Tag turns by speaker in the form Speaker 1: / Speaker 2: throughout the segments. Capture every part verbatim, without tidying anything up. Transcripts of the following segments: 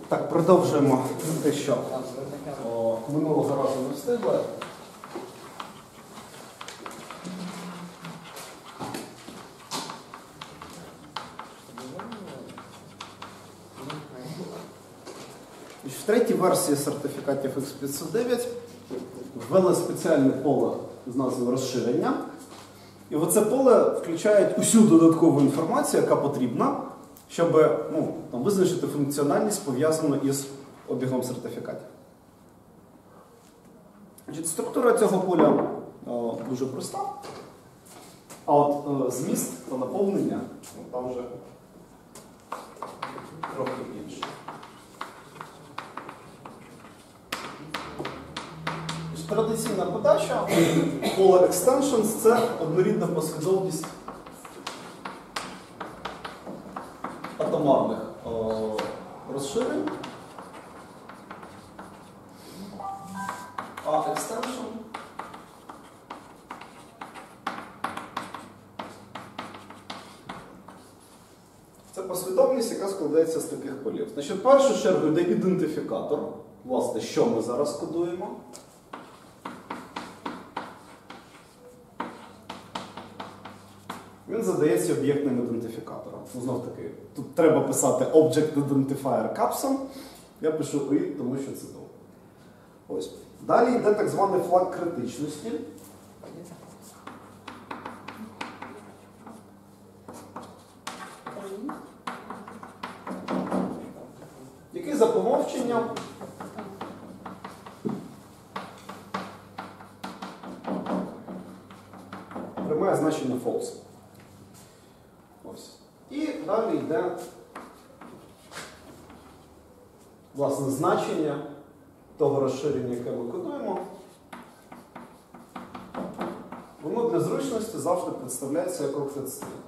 Speaker 1: Так, продовжуємо те, що о, минулого разу не встигли. В третій версії сертифікатів ікс п'ятсот дев'ять ввели спеціальне поле з назвою розширення. І в це поле включає усю додаткову інформацію, яка потрібна, щоб ну, там, визначити функціональність, пов'язану із обігом сертифікатів. Значить, структура цього поля о, дуже проста, а от о, зміст та наповнення ну, там вже трохи інше. Традиційна подача поля extensions – це однорідна послідовність атомарних о, розширень, а extension це послідовність, яка складається з таких полів. Значить, в першу чергу йде ідентифікатор, власне, що ми зараз кодуємо. Він задається об'єктним ідентифікатором. Ну, знов таки, тут треба писати Object Identifier Capsum. Я пишу «ой», тому що це довго. Ось. Далі йде так званий флаг критичності. Який за помовченням приймає значення false. Ось. І далі йде власне значення того розширення, яке ми кодуємо. Воно для зручності завжди представляється як octet string.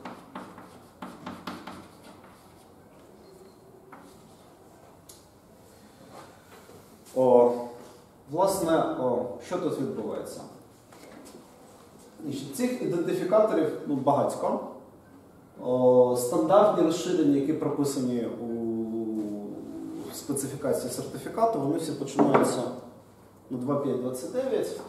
Speaker 1: О, власне, о, що тут відбувається? Цих ідентифікаторів ну, багатько. О, стандартні розширення, які прописані у специфікації сертифікату, вони всі починаються на два п'ять двадцять дев'ять.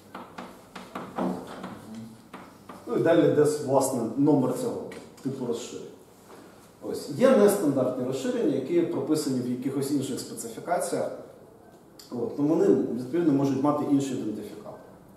Speaker 1: Ну і далі десь, власне, номер цього типу розширень. Ось. Є нестандартні розширення, які прописані в якихось інших специфікаціях. От. Ну, вони, відповідно, можуть мати інший ідентифікатор.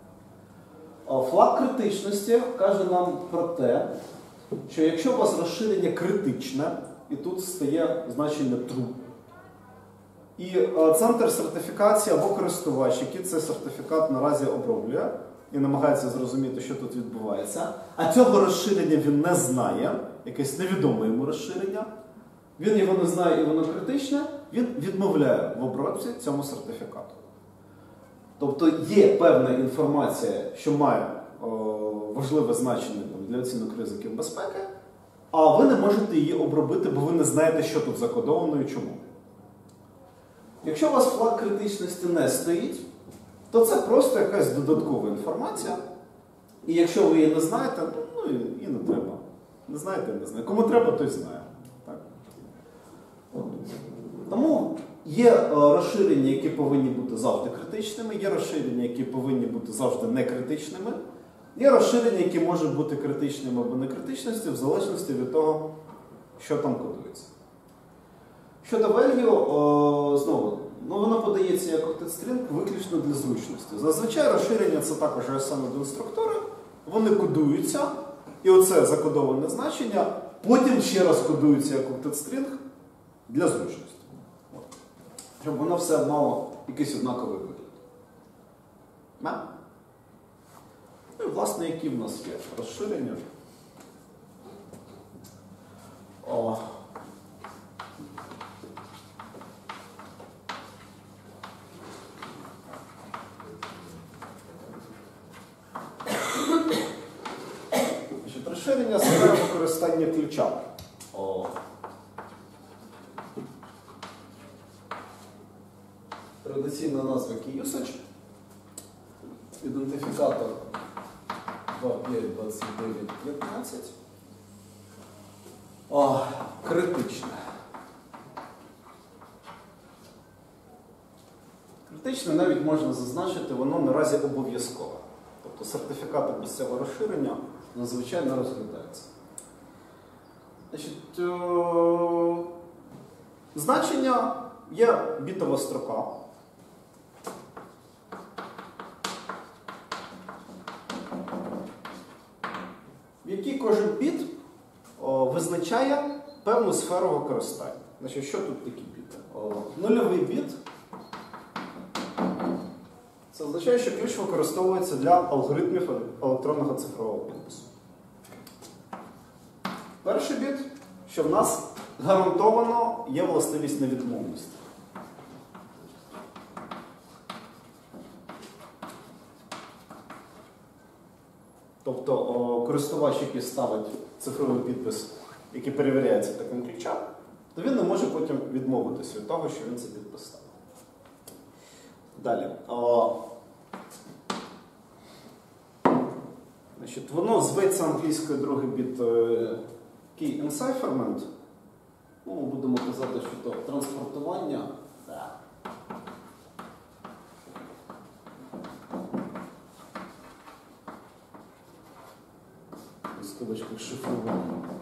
Speaker 1: Флаг критичності каже нам про те, що якщо у вас розширення критичне, і тут стає значення true, і центр сертифікації або користувач, який цей сертифікат наразі оброблює, і намагається зрозуміти, що тут відбувається, а цього розширення він не знає, якесь невідоме йому розширення, він його не знає і воно критичне, він відмовляє в обробці цьому сертифікату. Тобто є певна інформація, що має о, важливе значення там, для оцінок ризиків безпеки, а ви не можете її обробити, бо ви не знаєте, що тут закодовано і чому. Якщо у вас флаг критичності не стоїть, то це просто якась додаткова інформація. І якщо ви її не знаєте, ну і, і не треба. Не знаєте, не знає. Кому треба, той знає. Так? Тому є розширення, які повинні бути завжди критичними, є розширення, які повинні бути завжди некритичними, є розширення, які можуть бути критичними або некритичними, в залежності від того, що там кодується. Щодо value, знову, ну, воно подається як octet string виключно для зручності. Зазвичай розширення це також ес ем ел-інструктори, вони кодуються, і оце закодоване значення потім ще раз кодується як octet string для зручності. Щоб воно все мало якийсь однаковий вигляд. Ну і, власне, які в нас є розширення. О. Значить, розширення саме використання ключа. О. Традиційна назва key usage. Ідентифікатор два п'ять двадцять дев'ять п'ятнадцять. О, критичне. критичне, навіть можна зазначити, воно наразі обов'язкове. Тобто сертифікати без цього розширення зазвичай не розглядаються. Значить, е значення є бітова строка. В якій кожен біт о, визначає певну сферу використання. Значить, що тут такі біти? О, нульовий біт – це означає, що ключ використовується для алгоритмів електронного цифрового підпису. Перший біт, що в нас гарантовано є властивість невідмовності. Тобто о, користувач, який ставить цифровий підпис, який перевіряється таким ключем, то він не може потім відмовитися від того, що він це підпис ставив. Далі. О, значить, воно зветься англійською другий біт Key Encipherment. Ну, ми будемо казати, що то транспортування. Да. В скобочках шифрування.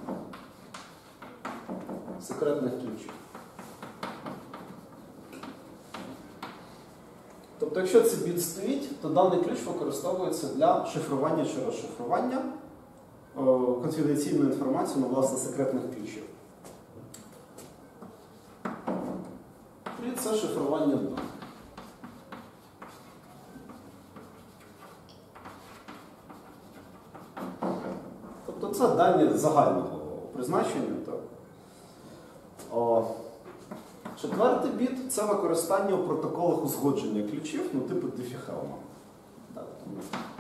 Speaker 1: Секретних ключів. Тобто, якщо цей біт стоїть, то даний ключ використовується для шифрування чи розшифрування конфіденційної інформації на, власне, секретних ключів. І це шифрування даних. Тобто це дані загального призначення. Так? О, четвертий біт – це використання у протоколах узгодження ключів, ну типу Diffie-Hellman. Так, тому...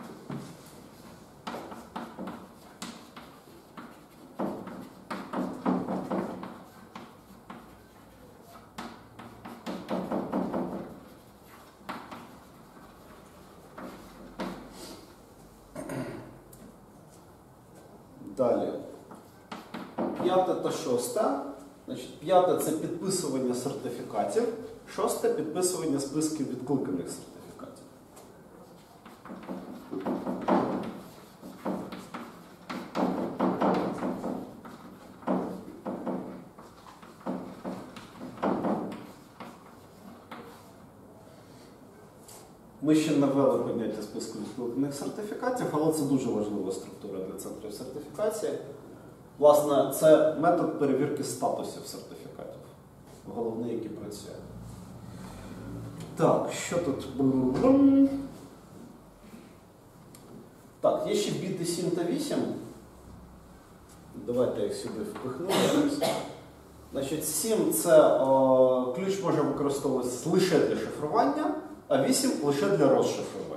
Speaker 1: Далі. П'яте та шосте. Значить, п'яте – це підписування сертифікатів. Шосте – підписування списків відкликаних сертифікатів. Ми ще не ввели поняття списку відкликаних сертифікатів, але це дуже важлива структура для центрів сертифікації. Власне, це метод перевірки статусів сертифікатів. Головний, який працює. Так, що тут? Так, є ще біти сім та вісім. Давайте я їх сюди впихну. Значить, сім – це о, ключ може використовуватися лише для шифрування, а вісім – лише для розшифрування.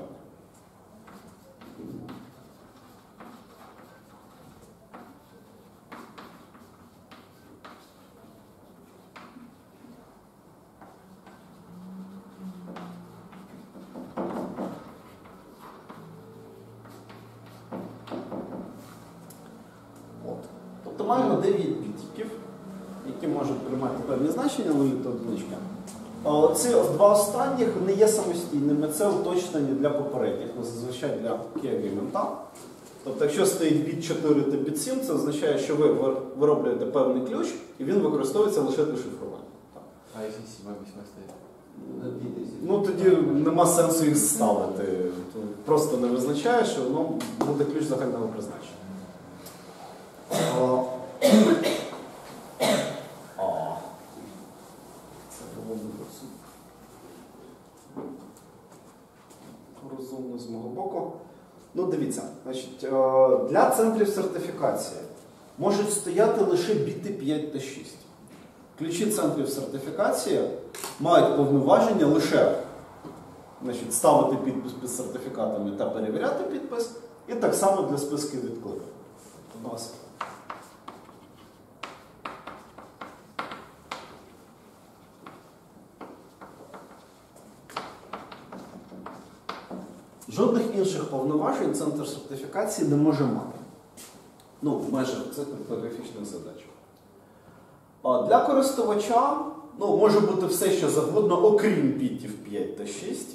Speaker 1: Тобто маємо дев'ять бітів, які можуть приймати певні значення, нулі та одинички. Ці два останніх не є самостійними, це уточнення для попередніх, ну, зазвичай для key-агрімента. Тобто, якщо стоїть біт чотири та біт сім, це означає, що ви вироблюєте певний ключ, і він використовується лише для шифрування.
Speaker 2: А якщо сім і вісім стоїть?
Speaker 1: Ну, тоді нема сенсу їх ставити. Просто не визначає, що воно буде ключ загального призначення. О. О. Це було розумно з мого боку. Ну, дивіться, значить, для центрів сертифікації можуть стояти лише біти п'ять та шість. Ключі центрів сертифікації мають повноваження лише, значить, ставити підпис під сертифікатами та перевіряти підпис, і так само для списків відкликів. Жодних інших повноважень центр сертифікації не може мати. Ну, в межах цих криптографічних задач. Для користувача Ну, може бути все, що завгодно, окрім бітів п'ять та шість.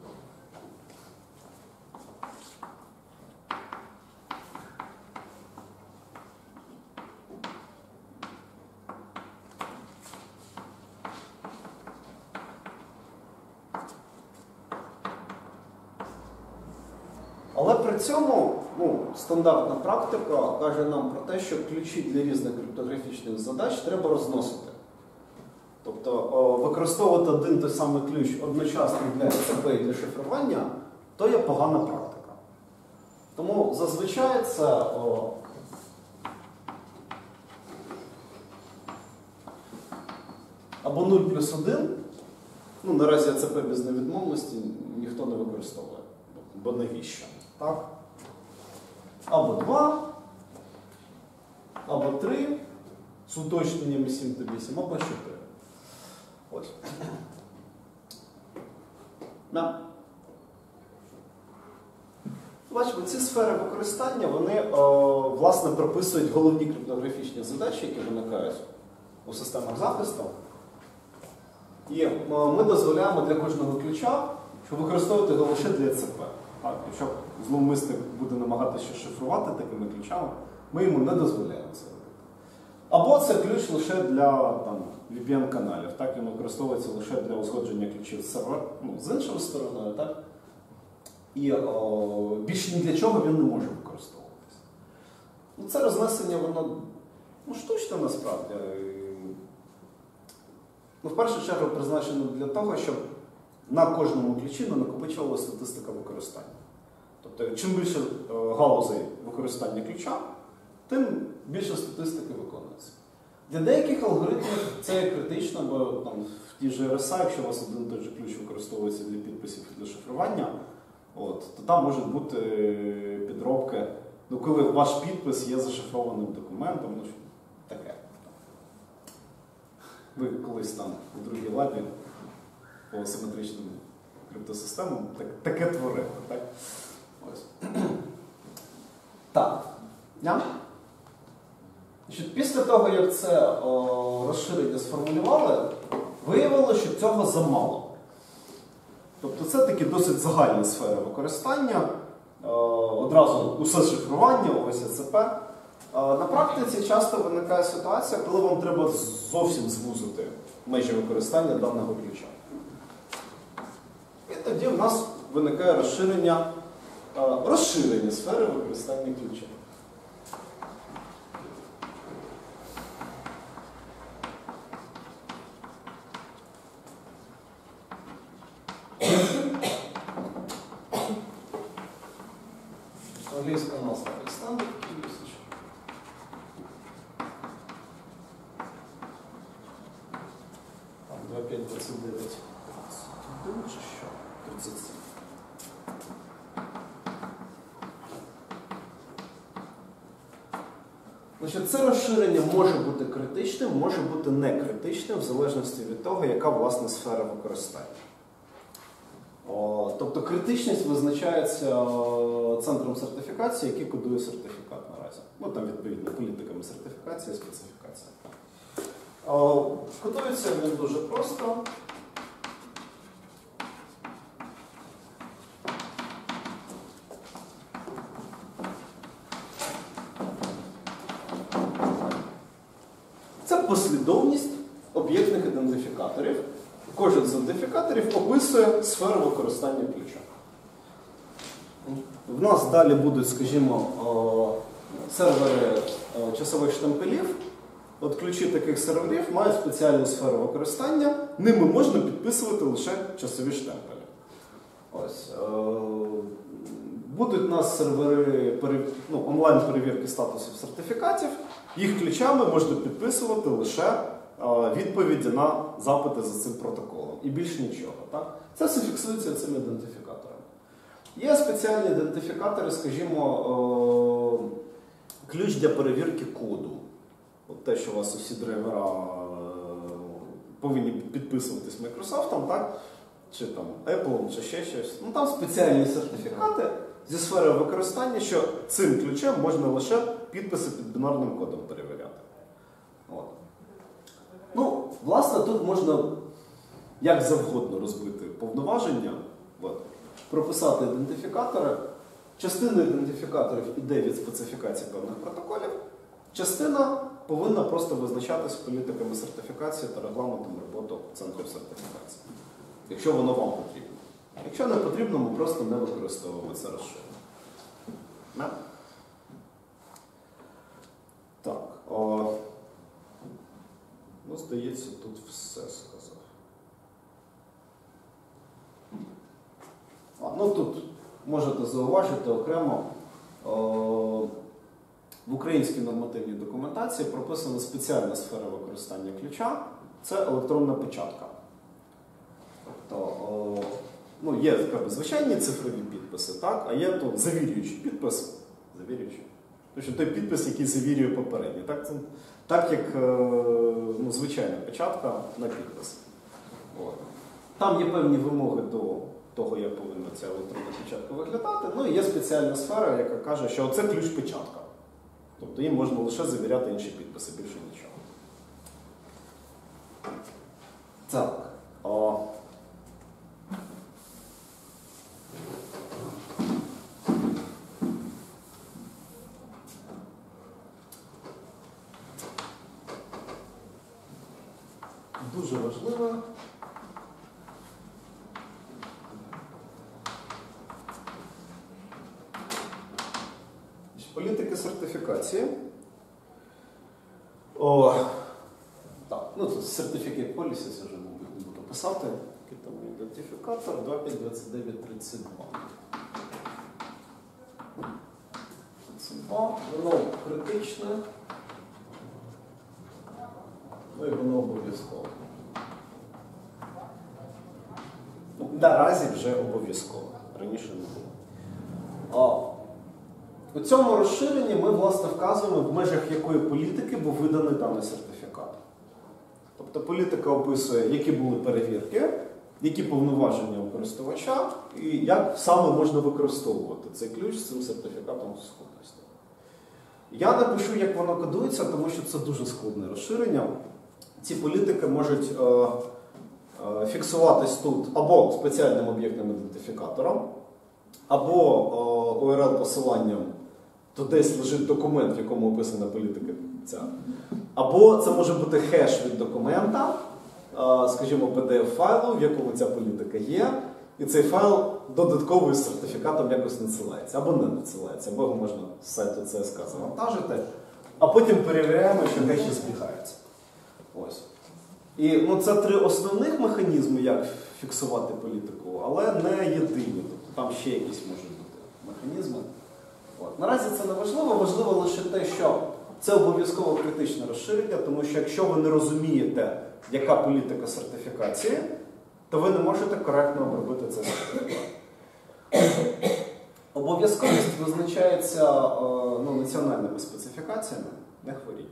Speaker 1: Але при цьому ну, стандартна практика каже нам про те, що ключі для різних криптографічних задач треба розносити. Тобто о, використовувати один той самий ключ одночасно для ес це пе і для шифрування, то є погана практика. Тому зазвичай це о, або нуль плюс один, ну наразі ес це пе без невідмовності ніхто не використовує, бо навіщо? Так? Або два, або три, з уточненнями сім та вісім, або чотири. Ось. Да. Бачимо, ці сфери використання, вони, о, власне, прописують головні криптографічні задачі, які виникають у системах захисту. І о, ми дозволяємо для кожного ключа, щоб використовувати його лише для ес це пе. Так, якщо зловмисник буде намагатися шифрувати такими ключами, ми йому не дозволяємо це робити. Або це ключ лише для там, ві пі ен-каналів, так, він використовується лише для узгодження ключів з сервер, ну, з іншою стороною, так? І о, більше ні для чого він не може використовуватися. Ну, це рознесення, воно ну, штучне насправді. Ну, в першу чергу призначено для того, щоб на кожному ключі не накопичувала статистика використання. Тобто, чим більше е, галузей використання ключа, тим більше статистики виконується. Для деяких алгоритмів це є критично, бо там, в тій же ар ес ей, якщо у вас один той же ключ використовується для підписів і для шифрування, от, то там можуть бути підробки, ну, коли ваш підпис є зашифрованим документом, ну, таке. Ви колись там у другій лабі по асиметричним криптосистемам так, таке творили, так? Ось. Так. Yeah. Значить, після того, як це о, розширення сформулювали, виявилося, що цього замало. Тобто це такі досить загальні сфери використання, о, одразу усе шифрування, ось ес це пе. О, на практиці часто виникає ситуація, коли вам треба зовсім звузити межі використання даного ключа. І тоді в нас виникає розширення, о, розширення сфери використання ключа. Англійська назва Extended Usage. Там два п'ять двадцять дев'ять. Думаю, чи що? тридцять сім. Значить, це розширення може бути критичним, може бути не критичним, в залежності від того, яка власне сфера використання. О, тобто критичність визначається центром сертифікації, який кодує сертифікат наразі. Ну там відповідно політиками сертифікації, специфікація. О, кодується він дуже просто. Це послідовність об'єктних ідентифікаторів. Кожен з ідентифікаторів описує сферу використання ключа. В нас далі будуть, скажімо, сервери часових штемпелів. От ключі таких серверів мають спеціальну сферу використання. Ними можна підписувати лише часові штемпелі. Ось. Будуть у нас сервери ну, онлайн-перевірки статусів сертифікатів. Їх ключами можна підписувати лише відповіді на запити за цим протоколом. І більш нічого. Так? Це все фіксується цими ідентифікаторами. Є спеціальні ідентифікатори, скажімо, ключ для перевірки коду. От те, що у вас усі драйвера повинні підписуватись Microsoft, так? Чи там Apple, чи ще щось. Ну, там спеціальні сертифікати зі сфери використання, що цим ключем можна лише підписи під бінарним кодом перевіряти. От. Ну, Власне, тут можна як завгодно розбити повноваження, от, прописати ідентифікатори. Частина ідентифікаторів іде від специфікації певних протоколів, частина повинна просто визначатися політиками сертифікації та регламентом роботи центрів сертифікації, якщо воно вам потрібно. Якщо не потрібно, ми просто не використовуємо це розширення. Не? Так. О, ну, здається, тут все сказав. А, ну тут можете зауважити окремо, о, в українській нормативній документації прописана спеціальна сфера використання ключа – це електронна печатка. Тобто, о, ну, є як би, звичайні цифрові підписи, так? А є то завірюючий підпис, завірюючий. Тобто той підпис, який завірює попередній. Так, це, так як ну, звичайна печатка на підпис. От. Там є певні вимоги до того, як повинна ця електронна печатка виглядати. Ну і є спеціальна сфера, яка каже, що це ключ-печатка. Тобто їм можна лише завіряти інші підписи, більше нічого. Так. О. Дуже важливо. Політики сертифікації. О, так, ну тут Certificate Policies, я вже, мабуть, не буду писати. Який там ідентифікатор два п'ять двадцять дев'ять тридцять два. тридцять два, воно критичне. Ну і воно обов'язково. Ну, наразі вже обов'язково. Раніше не було. А, у цьому розширенні ми, власне, вказуємо, в межах якої політики був виданий даний сертифікат. Тобто політика описує, які були перевірки, які повноваження у користувача, і як саме можна використовувати цей ключ з цим сертифікатом схожості. Я напишу, як воно кодується, тому що це дуже складне розширення. Ці політики можуть е, е, фіксуватись тут або спеціальним об'єктним ідентифікатором, або е, ю ар ел-посиланням, то десь лежить документ, в якому описана політика ця. Або це може бути хеш від документа, е, скажімо, пі ді еф-файлу, в якому ця політика є, і цей файл додатково з сертифікатом якось надсилається, або не надсилається, або його можна з сайту це ес ка завантажити, а потім перевіряємо, що хеші збігаються. Ось. І ну, це три основних механізми, як фіксувати політику, але не єдині. Тобто там ще якісь можуть бути механізми. От. Наразі це не важливо, важливо лише те, що це обов'язково критичне розширення, тому що якщо ви не розумієте, яка політика сертифікації, то ви не можете коректно обробити цей сертифікат. Обов'язковість визначається ну, національними специфікаціями, не хворіть.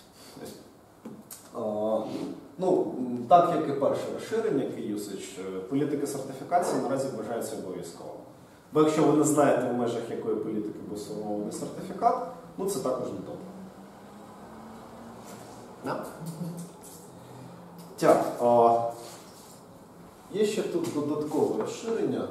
Speaker 1: Ну, так як і перше розширення, key usage, політики сертифікації наразі вважаються обов'язково. Бо якщо ви не знаєте, в межах якої політики був сформований сертифікат, ну це також не добре. Yeah. Так, а, є ще тут додаткове розширення.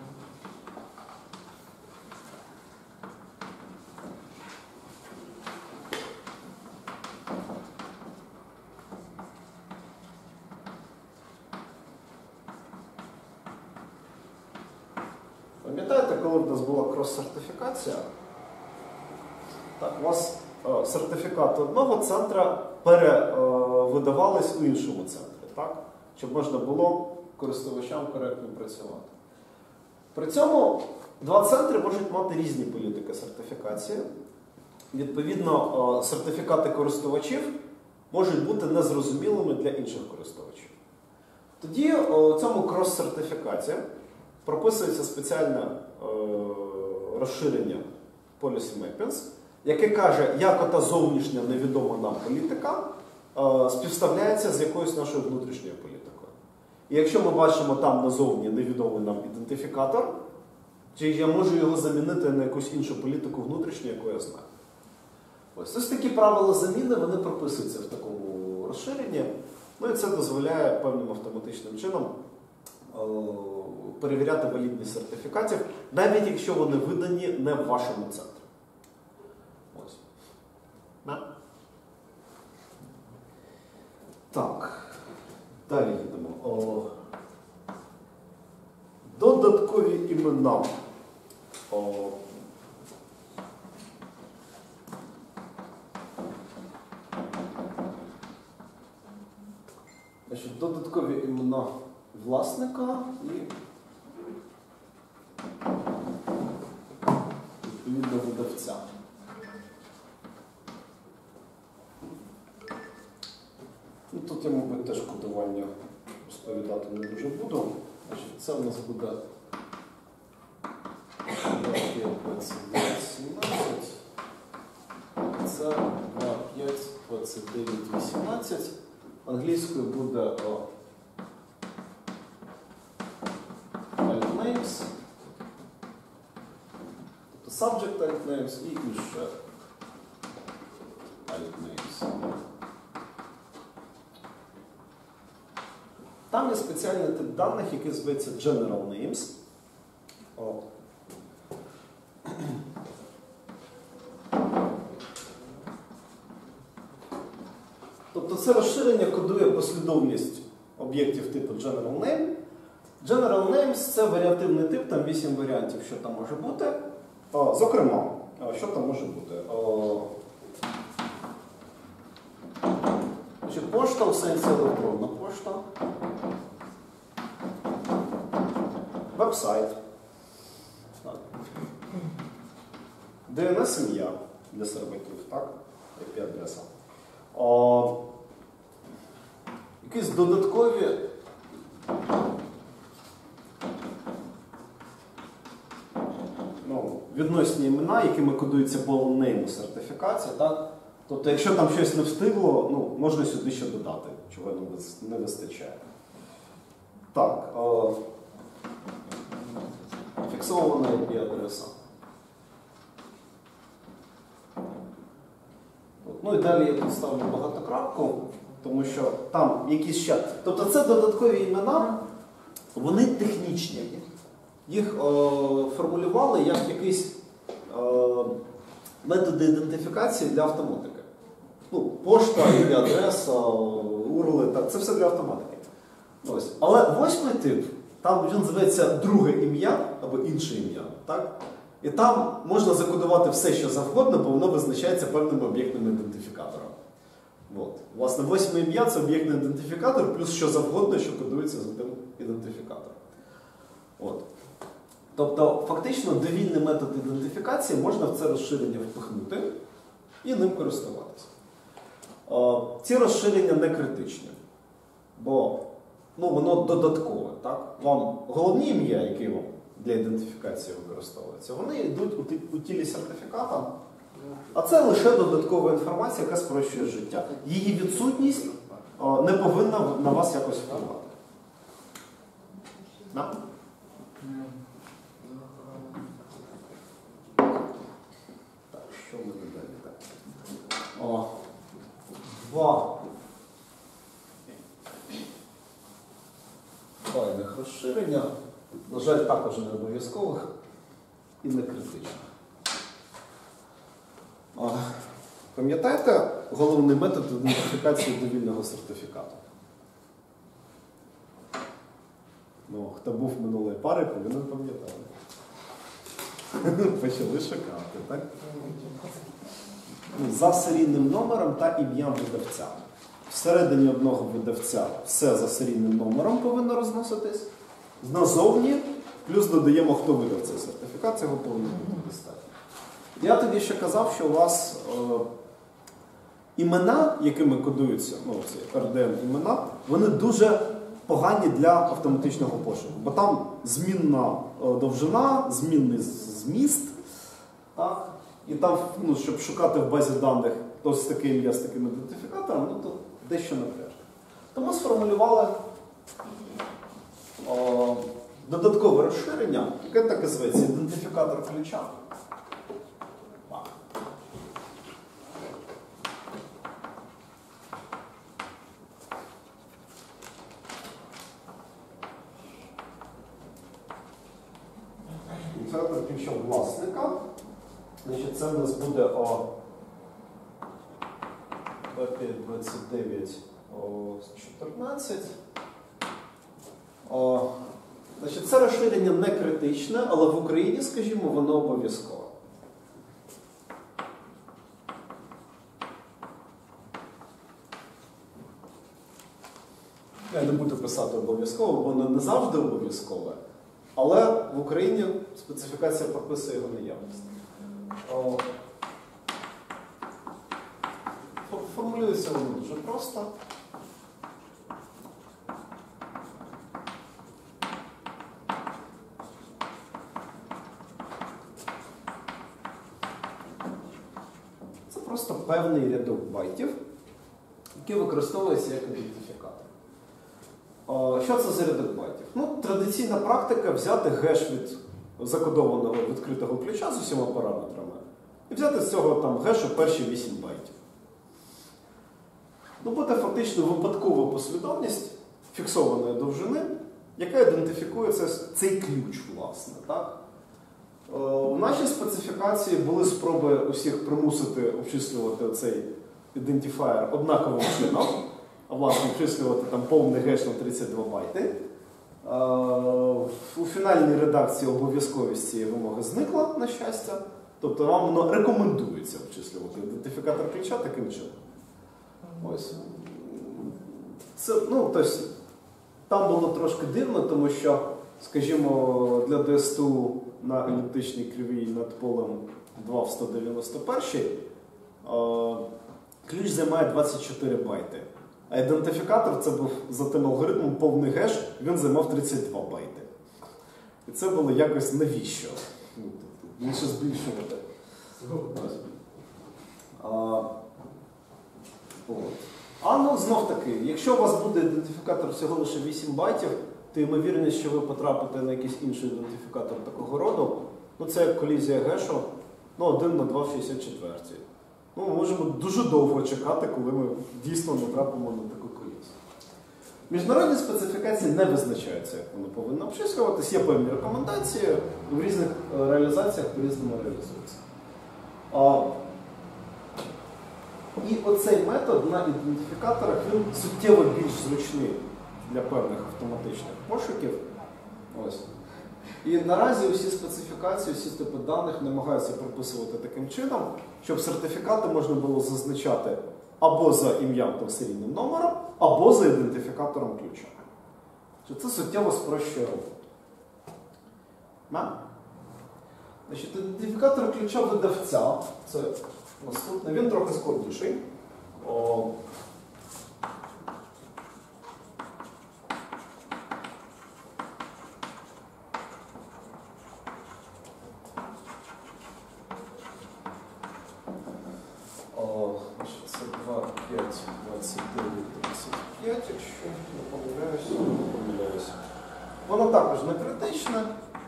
Speaker 1: Пам'ятаєте, коли в нас була крос-сертифікація, так, у вас е, сертифікати одного центра перевидавались у іншому центрі, так? Щоб можна було користувачам коректно працювати. При цьому два центри можуть мати різні політики сертифікації. Відповідно, е, сертифікати користувачів можуть бути незрозумілими для інших користувачів. Тоді е, у цьому крос-сертифікації прописується спеціальне е, розширення Policy Mappings, яке каже, як ота зовнішня невідома нам політика е, співставляється з якоюсь нашою внутрішньою політикою. І якщо ми бачимо там назовні невідомий нам ідентифікатор, чи я можу його замінити на якусь іншу політику внутрішню, яку я знаю. Ось, ось такі правила заміни, вони прописуються в такому розширенні. Ну і це дозволяє певним автоматичним чином перевіряти валідність сертифікатів, навіть якщо вони видані не в вашому центрі. Ось. Да. Так. Далі їдемо. О. Додаткові імена. О. Значить, додаткові імена власника і відповідно видавця. Ну, тут я, мабуть, теж кодування розповідати не дуже буду. Значить, це у нас буде двадцять дев'ять сімнадцять, це два п'ять двадцять дев'ять вісімнадцять. Англійською буде о, alt names, тобто subject alt names і issue alt names. Там є спеціальний тип даних, який зветься general names. О. Тобто це розширення кодує послідовність об'єктів типу general name. General names – це варіативний тип, там вісім варіантів, що там може бути. О, зокрема, що там може бути? О, значить, пошта у сенсі електронна пошта. Веб-сайт. ді ен ес-ім'я для серваків, так? ай пі-адреса. О, якісь додаткові ну, відносні імена, якими кодуються по name сертифікації, так? Тобто, якщо там щось не встигло, ну, можна сюди ще додати, чого не вистачає. Так, о, фіксована ай пі-адреса. Ну і далі я тут ставлю багатокрапку, тому що там якісь ще... Тобто це додаткові імена, вони технічні. Їх о, формулювали як якісь о, методи ідентифікації для автоматики. Ну, пошта, ім'я, адреса, урли, так, це все для автоматики. Ось. Але восьмий тип, там він зветься друге ім'я або інше ім'я. Так? І там можна закодувати все, що завгодно, бо воно визначається певним об'єктним ідентифікатором. От. Власне, восьме ім'я – це об'єктний ідентифікатор, плюс що завгодно, що кодується за тим ідентифікатором. От. Тобто, фактично, довільний метод ідентифікації можна в це розширення впихнути і ним користуватися. О, ці розширення не критичні, бо ну, воно додаткове. Так? Вам головні ім'я, які вам для ідентифікації використовуються, вони йдуть у тілі сертифіката, а це лише додаткова інформація, яка спрощує життя. Її відсутність о, не повинна на вас якось впливати. Да? Так, що ми далі? Так. О, два. Файних розширення. На жаль, також не обов'язкових і не критичних. Пам'ятаєте головний метод ідентифікації довільного сертифікату? Ну, хто був минулої пари, повинен пам'ятати. Почали шукати, так? Ну, за серійним номером та ім'ям видавця. Всередині одного видавця все за серійним номером повинно розноситись. Назовні, плюс додаємо, хто видав цей сертифікат, цього повинно бути достатньо. Я тоді ще казав, що у вас е, імена, якими кодуються, ну, ці ар ді ем-імена, вони дуже погані для автоматичного пошуку. Бо там змінна е, довжина, змінний зміст, так? І там, ну, щоб шукати в базі даних ось таке ім'я з таким ідентифікатором, ну, то дещо напряжно. Тому сформулювали О, додаткове розширення, яке так і зветься ідентифікатор ключа. ключом власника. Значить, це в нас буде о Б п'ять двадцять дев'ять чотирнадцять. О, значить, це розширення не критичне, але в Україні, скажімо, воно обов'язкове. Я не буду писати обов'язково, бо воно не завжди обов'язкове. Але в Україні специфікація прописує його наявність. О, формулюється воно дуже просто. Це просто певний рядок байтів, який використовується як ідентифікатор. Що це за рядок байтів? Ну, традиційна практика взяти геш від закодованого відкритого ключа з усіма параметрами і взяти з цього там гешу перші вісім байтів. Ну, буде фактично випадкова послідовність фіксованої довжини, яка ідентифікує цей ключ, власне. Так? В нашій специфікації були спроби усіх примусити обчислювати цей ідентифаєр однаковим чином, а власне обчислювати там повний геш на тридцять два байти. У фінальній редакції обов'язковість цієї вимоги зникла, на щастя. Тобто вам воно рекомендується обчислювати ідентифікатор ключа таким чином. Ось. Це, ну, тобто, там було трошки дивно, тому що, скажімо, для ді ес те у на еліптичній кривій над полем два в сто дев'яносто один ключ займає двадцять чотири байти. А ідентифікатор, це був за тим алгоритмом повний геш, він займав тридцять два байти. І це було якось навіщо? Ну, тобто, більше збільшувати. А, от. А ну, знов таки, якщо у вас буде ідентифікатор всього лише вісім байтів, то ймовірність, що ви потрапите на якийсь інший ідентифікатор такого роду, ну це як колізія гешу, ну один на два в шістдесят четвертій. Ну, ми можемо дуже довго чекати, коли ми дійсно натрапимо на таку колізію. Міжнародні специфікації не визначаються, як вони повинні обчислюватись. Є певні рекомендації, в різних реалізаціях по-різному реалізуються. А, і оцей метод на ідентифікаторах, він суттєво більш зручний для певних автоматичних пошуків. Ось. І наразі усі специфікації, усі типи даних намагаються прописувати таким чином, щоб сертифікати можна було зазначати або за ім'ям та серійним номером, або за ідентифікатором ключа. Це суттєво спрощує роботу. Значить, ідентифікатор ключа видавця, це наступний, він трохи складніший. О, це два, п'ять, двадцять дев'ять, тридцять п'ять, якщо не помиляюся, не помиляюся. Воно також не критичне.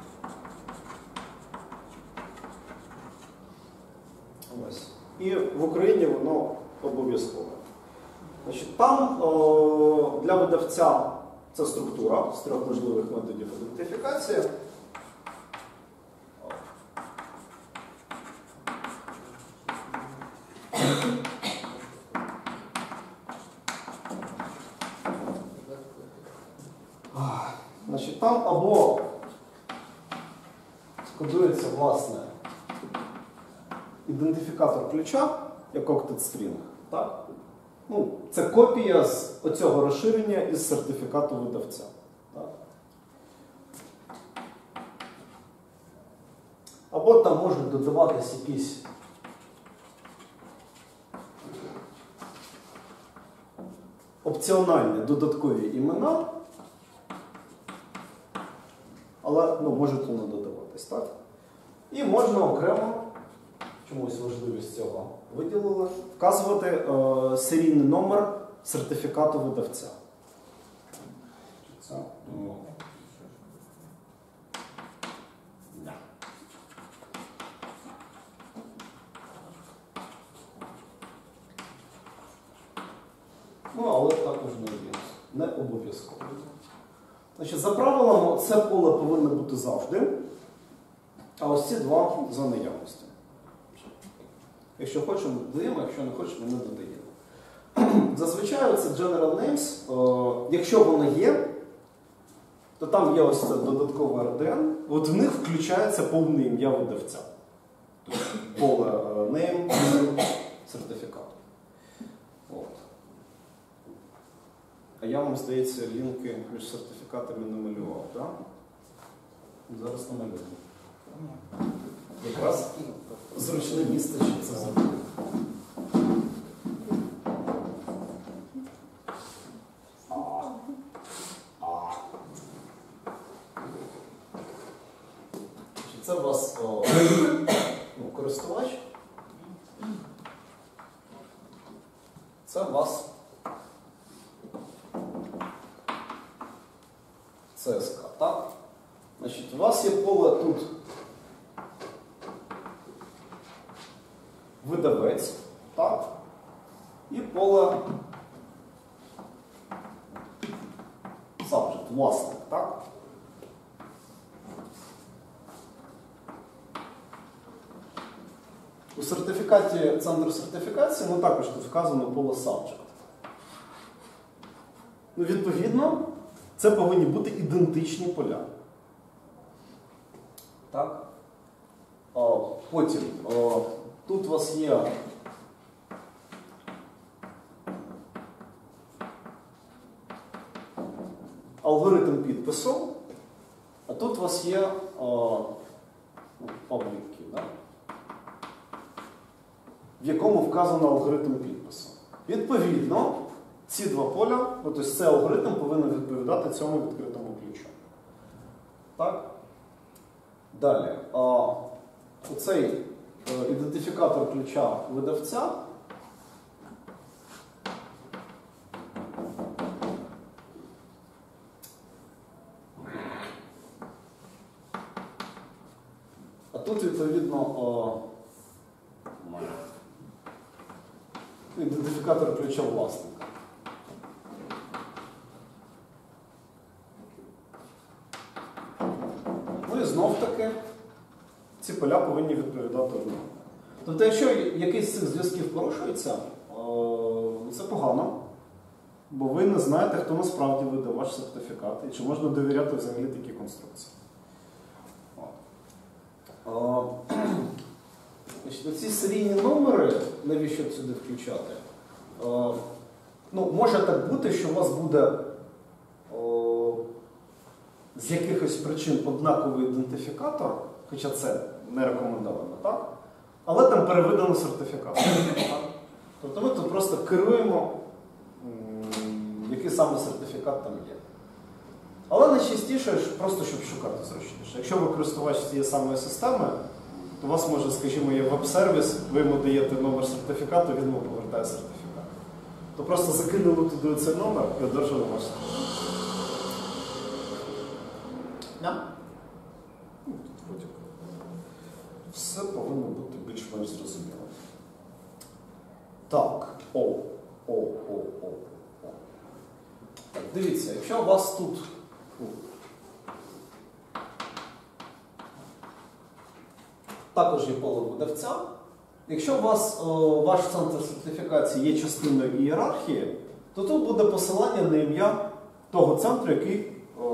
Speaker 1: Ось. І в Україні воно обов'язкове. Значить, там о, для видавця це структура з трьох можливих методів ідентифікації. Значить, там або кодується, власне, ідентифікатор ключа, як octet string, так? Ну, це копія з оцього розширення із сертифікату видавця. Так? Або там можуть додаватися якісь опціональні додаткові імена, але ну, можуть вони додаватись, так? І можна окремо, чомусь важливість цього виділили, вказувати е, серійний номер сертифікату видавця. Це, ну, да. Ну, але також не, не обов'язково. Значить, за правилами, це поле повинно бути завжди. А ось ці два за наявності. Якщо хочемо, додаємо, якщо не хочемо, не додаємо. Зазвичай це General Names, о, якщо воно є, то там є ось це додаткове ар ді ен, от в них включається повне ім'я видавця. Тобто поле name, сертифікат. От. А я вам, здається, лінки між сертифікатами намалював, так? Зараз намалюємо. Якраз зручне місце, щоб це зробити. Це у вас о, ну, користувач. Це у вас це ес ка, так? Значить, у вас є поле тут видавець, так? І поле subject, власник, так? У сертифікаті, центру сертифікації, ну також тут вказано поле subject. Ну, відповідно, це повинні бути ідентичні поля. Так? О, потім, о, тут у вас є алгоритм підпису, а тут у вас є пабліки, да? В якому вказано алгоритм підпису. Відповідно, ці два поля, тобто цей алгоритм повинен відповідати цьому відкритому ключу. Так? Далі. А, оцей е, ідентифікатор ключа видавця а тут, відповідно, о, ідентифікатор ключа власника. Ну і знов таки ці поля повинні відповідати одному. Тобто, якщо якийсь з цих зв'язків порушується, це погано, бо ви не знаєте, хто насправді видав ваш сертифікат і чи можна довіряти взагалі такій конструкції. Ці серійні номери, навіщо сюди включати? Ну, може так бути, що у вас буде о, з якихось причин однаковий ідентифікатор, хоча це не рекомендовано, так? Але там переведено сертифікат. Так? Тобто ми тут просто керуємо, який саме сертифікат там є. Але найчастіше, просто щоб шукати зручніше. Якщо ви користувач цієї самої системи, то у вас може, скажімо, є веб-сервіс, ви йому даєте номер сертифікату, він вам повертає сертифікат. То просто закинули туди цей номер і одержали ваш сертифікат. Yeah. Все повинно бути більш-менш зрозуміло. Так, о, о, о, о, о. Так, дивіться, якщо у вас тут також є поле видавця, якщо у вас о, ваш центр сертифікації є частиною ієрархії, то тут буде посилання на ім'я того центру, який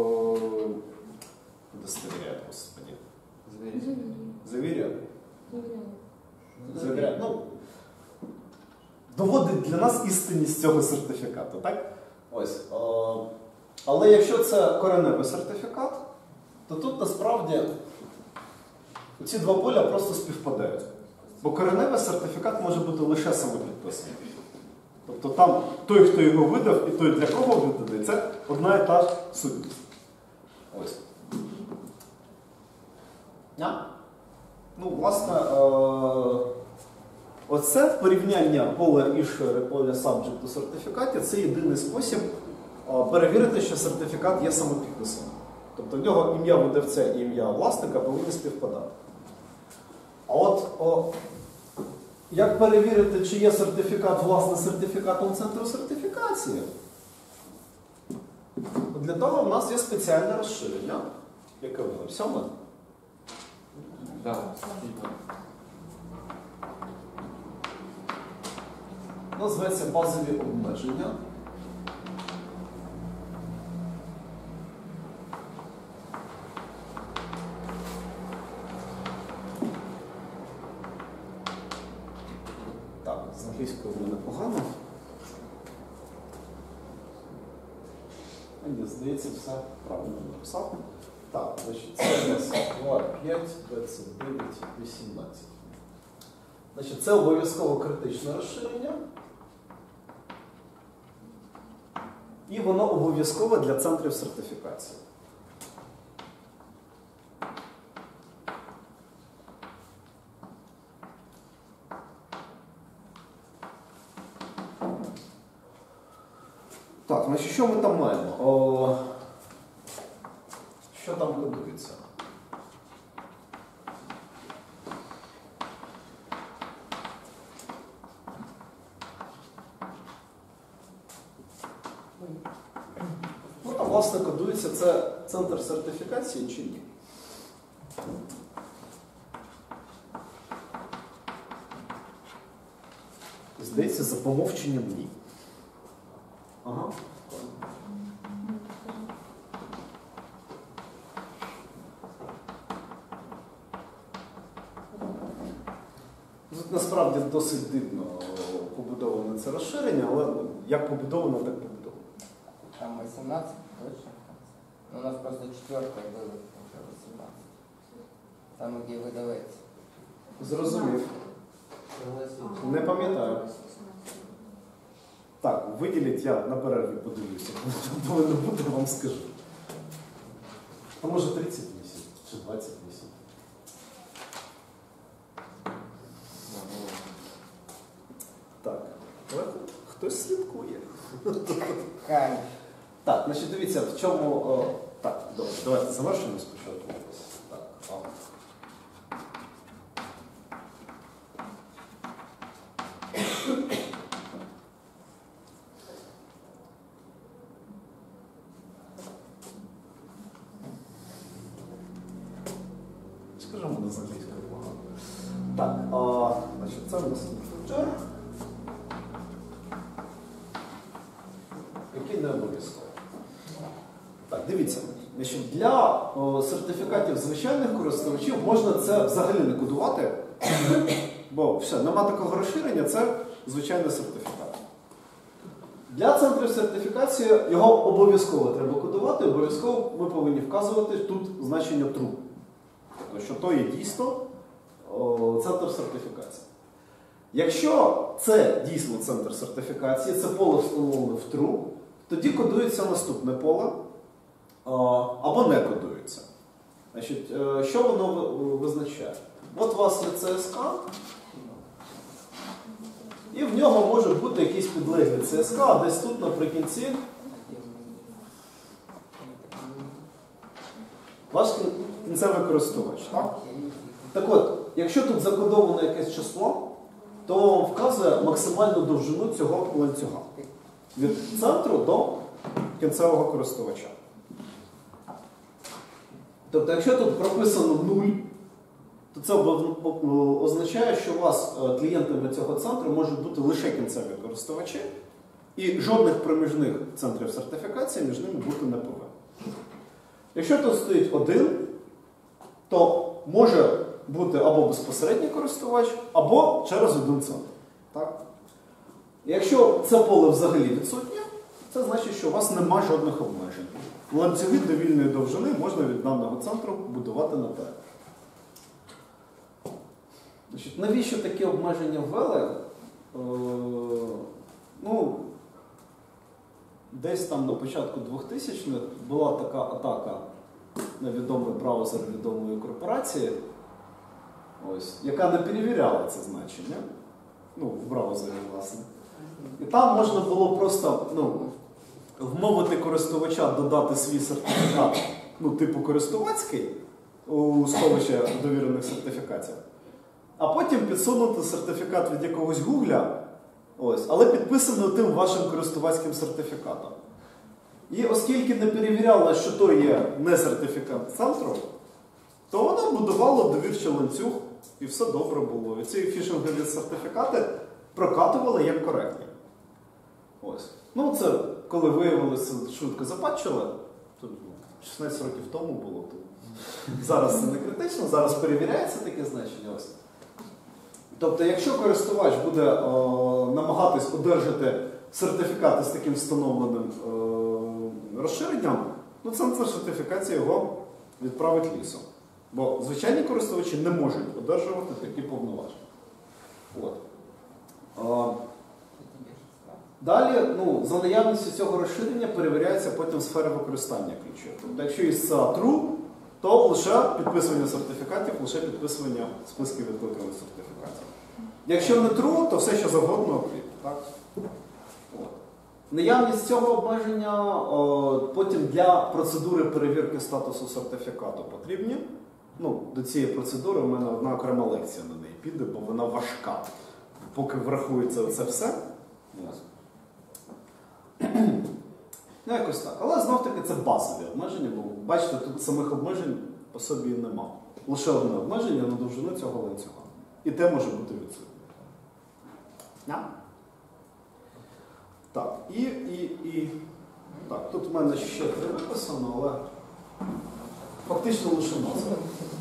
Speaker 1: удостоверяє, господи. Завіряє. Завіряє. Ну, доводить для нас істинність цього сертифікату, так? Ось. О, але якщо це кореневий сертифікат, то тут насправді ці два поля просто співпадають. Бо кореневий сертифікат може бути лише самопідписаний. Тобто там той, хто його видав, і той, для кого виданий, це одна і та ж сутність. Ось. Yeah. Ну, власне, е оце порівняння поля issuer і поля subject у сертифікаті – це єдиний спосіб е перевірити, що сертифікат є самопідписаним. Тобто в нього ім'я видавця і ім'я власника повинні співпадати. А от о, як перевірити, чи є сертифікат, власне, сертифікатом центру сертифікації? Для того в нас є спеціальне розширення, яке ви сьоме.
Speaker 2: Да, типа.
Speaker 1: Називається базові обмеження. Так, з англійською в мене погано. Мені здається, все правильно написав. Так, значить, це у нас два, п'ять, двадцять дев'ять, вісімнадцять. Значить, це обов'язково критичне розширення. І воно обов'язкове для центрів сертифікації. Так, значить, що ми там маємо? О, що там кодується? Ну, там, власне, кодується, це центр сертифікації чи ні? Здається, за помовченням ні. Ага. Тут насправді досить дивно побудоване це розширення, але як побудовано, так побудовано.
Speaker 3: Там восемнадцать, точно? Ну, у нас просто четвертое было, уже восемнадцать. Там, где выдавается.
Speaker 1: Зрозумів. Не пам'ятаю. Так, виділіть, я на перерві подивлюся. Повинно бути, вам скажу. А може тридцять вісім чи двадцять вісім. Так, хтось слідкує.
Speaker 3: Хай.
Speaker 1: Так, значить, дивіться, в чому... О, так, добре, давайте завершимо спочатку. Так, о. Скажімо, не з англійською погано. Так, а, значить, це у нас інструктор, який не обов'язково. Так, дивіться, значить, для о, сертифікатів звичайних користувачів можна це взагалі не кодувати, бо все, нема такого розширення, це звичайний сертифікат. Для центрів сертифікації його обов'язково треба кодувати, обов'язково ми повинні вказувати тут значення true. Тобто, що то є дійсно о, центр сертифікації. Якщо це дійсно центр сертифікації, це поле встановлене в true, тоді кодується наступне поле о, або не кодується. Значить, е, що воно визначає? От у вас є це ес ка, і в нього може бути якийсь підлеглий це ес ка, а десь тут наприкінці ваш кінцевий користувач. Так? Так от, якщо тут закодовано якесь число, то вам вказує максимальну довжину цього ланцюга. Від центру до кінцевого користувача. Тобто, якщо тут прописано нуль, то це означає, що у вас клієнтами цього центру можуть бути лише кінцеві користувачі, і жодних проміжних центрів сертифікації між ними бути не повинно. Якщо тут стоїть один, то може бути або безпосередній користувач, або через один центр. Так? Якщо це поле взагалі відсутнє, це значить, що у вас немає жодних обмежень. Ланцюги довільної довжини можна від даного центру будувати наперед. Значить, навіщо такі обмеження ввели? Е, ну, десь там на початку двохтисячних була така атака на відомий браузер відомої корпорації, ось, яка не перевіряла це значення, ну, в браузері, власне. І там можна було просто, ну, вмовити користувача додати свій сертифікат, ну, типу користувацький, у сховище довірених сертифікатів, а потім підсунути сертифікат від якогось гугля, ось, але підписаний тим вашим користувацьким сертифікатом. І оскільки не перевіряла, що то є не сертифікат центру, то воно будувало довірчий ланцюг, і все добре було. І ці фішингові сертифікати прокатували як коректні. Ось. Ну, це коли виявилося, швидко запатчили, тут шістнадцять років тому було. То зараз це не критично, зараз перевіряється таке значення. Ось. Тобто, якщо користувач буде о, намагатись одержати сертифікати з таким встановленим о, розширенням, ну центр сертифікації його відправить лісом. Бо звичайні користувачі не можуть одержувати такі повноваження. От. О, далі, ну, за наявністю цього розширення перевіряється потім сфера використання ключів. Тобто, якщо є true, то лише підписування сертифікатів, лише підписування списків відкликаних сертифікатів. Якщо не true, то все, що завгодно окрім. Так? От. Наявність цього обмеження о, потім для процедури перевірки статусу сертифікату потрібні. Ну, до цієї процедури в мене одна окрема лекція на неї піде, бо вона важка. Поки врахується це все. Ну, якось так. Але знов-таки це базові обмеження, бо бачите, тут самих обмежень по собі нема. Лише одне обмеження на довжину цього ланцюга. І те може бути відсутнє. Yeah. Так, і, і, і. Так, тут в мене ще три виписано, але фактично лише назва.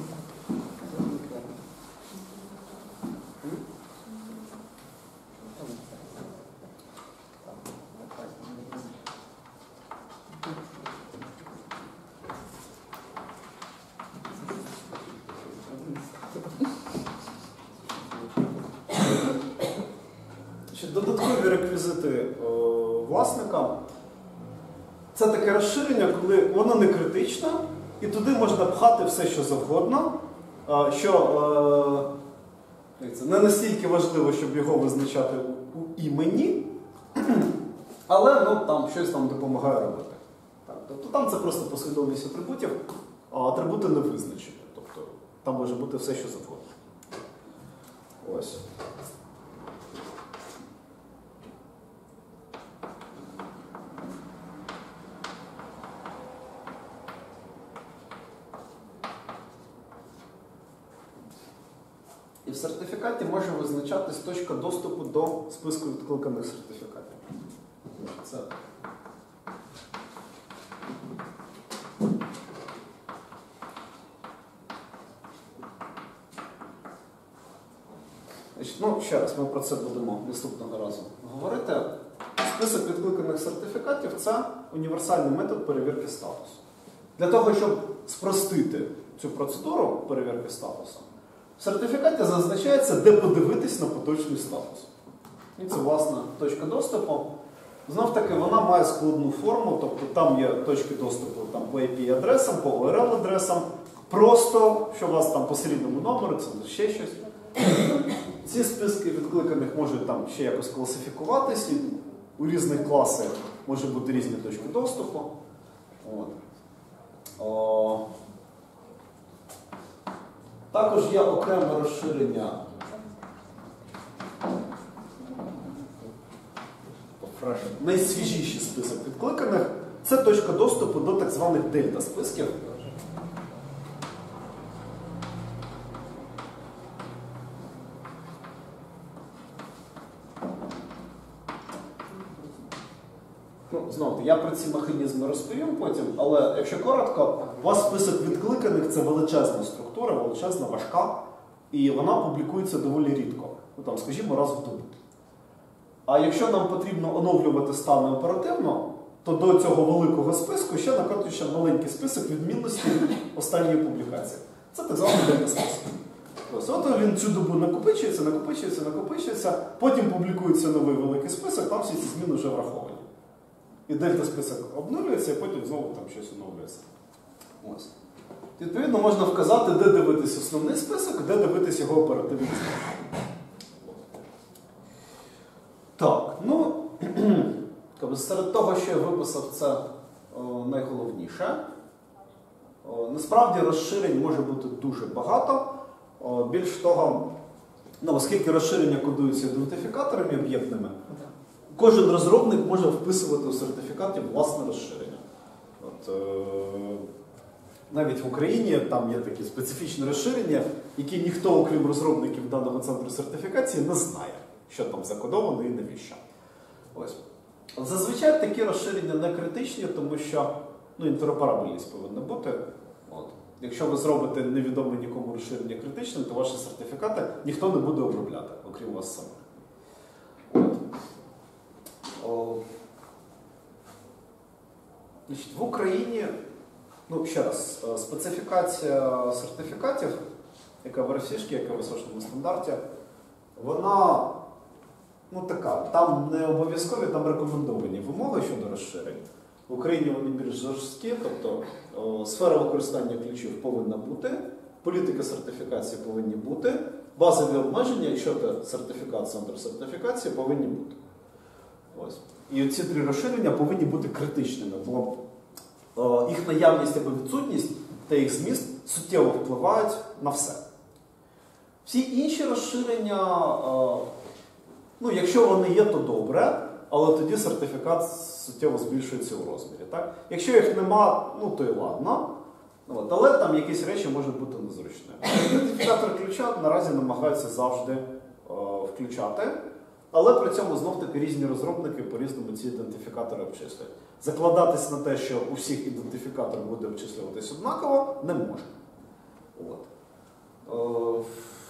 Speaker 1: Додаткові реквізити о, власника. Це таке розширення, коли воно не критичне, і туди можна пхати все, що завгодно, о, що о, як це, не настільки важливо, щоб його визначати у, у імені, але ну, там, щось там допомагає робити. Так, тобто там це просто послідовність атрибутів, а атрибути не визначені. Тобто там може бути все, що завгодно. Ось. І в сертифікаті може визначатись точка доступу до списку відкликаних сертифікатів. Це. Ну, ще раз, ми про це будемо наступного разу говорити. Список відкликаних сертифікатів – це універсальний метод перевірки статусу. Для того, щоб спростити цю процедуру перевірки статусу, в сертифікаті зазначається, де подивитись на поточний статус. І це, власне, точка доступу. Знов-таки, вона має складну форму, тобто там є точки доступу там, по ай пі-адресам, по ю ар ел-адресам, просто, що у вас там по серійному номеру, це ще щось. Ці списки відкликаних можуть там ще якось класифікуватись, і у різних класах може бути різні точки доступу. От. О... Також є окреме розширення найсвіжіший список відкликаних. Це точка доступу до так званих дельта-списків. Ну, знову, я про ці механізми розповім потім, але якщо коротко, у вас список відкликаних – це величезна структура, величезна, важка, і вона публікується доволі рідко. Ну, там, скажімо, раз в добу. А якщо нам потрібно оновлювати стани оперативно, то до цього великого списку ще накотується маленький список відмінностей від останньої публікації. Це так званий дельта-список. Ось, от він цю добу накопичується, накопичується, накопичується, потім публікується новий великий список, там всі ці зміни вже враховані. І дельта-список обнулюється, і потім знову там щось оновлюється. Ось. Відповідно, можна вказати, де дивитись основний список, де дивитись його оперативний список. Так, ну, серед того, що я виписав, це о, найголовніше. О, насправді розширень може бути дуже багато. О, більш того, ну, оскільки розширення кодуються ідентифікаторами об'єктними, кожен розробник може вписувати у сертифікаті власне розширення. От, е навіть в Україні там є такі специфічні розширення, які ніхто, окрім розробників даного центру сертифікації, не знає, що там закодовано і навіщо. Ось. Зазвичай такі розширення не критичні, тому що ну, інтероперабельність повинна бути. От. Якщо ви зробите невідоме нікому розширення критичним, то ваші сертифікати ніхто не буде обробляти, окрім вас самих. От. О. Значить, в Україні, ну ще раз, специфікація сертифікатів, яка в ар еф сі, яка в височному стандарті, вона ну, така, там не обов'язкові, там рекомендовані вимоги щодо розширень. В Україні вони більш жорсткі, тобто о, сфера використання ключів повинна бути, політика сертифікації повинні бути, базові обмеження, якщо це сертифікат, центр сертифікації, повинні бути. Ось. І ці три розширення повинні бути критичними, бо о, їх наявність або відсутність та їх зміст суттєво впливають на все. Всі інші розширення, о, ну, якщо вони є, то добре, але тоді сертифікат суттєво збільшується у розмірі. Так? Якщо їх нема, ну то й ладно. От, але там якісь речі можуть бути незручними. Ідентифікатор ключа наразі намагаються завжди о, включати, але при цьому знов-таки різні розробники по-різному ці ідентифікатори обчислюють. Закладатись на те, що у всіх ідентифікатор буде обчислюватись однаково, не можна. От. О,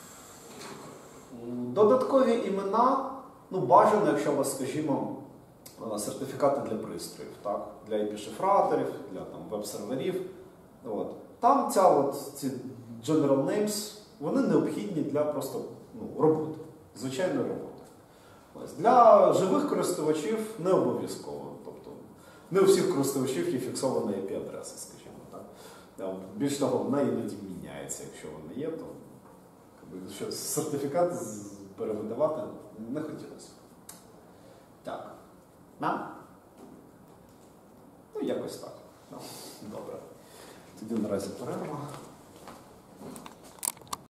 Speaker 1: додаткові імена, ну, бажано, якщо у вас, скажімо, сертифікати для пристроїв, так? Для ай пі-шифраторів, для там, веб-серверів. От. Там ця, от, ці general names, вони необхідні для просто ну, роботи, звичайної роботи. Ось. Для живих користувачів не обов'язково. Тобто, не у всіх користувачів є фіксована ай пі-адреса, скажімо так. Більш того, вона іноді міняється, якщо вона є, то що сертифікат перевидавати не хотілося. Так. На? Ну, якось так. Добре. Тоді наразі перерва.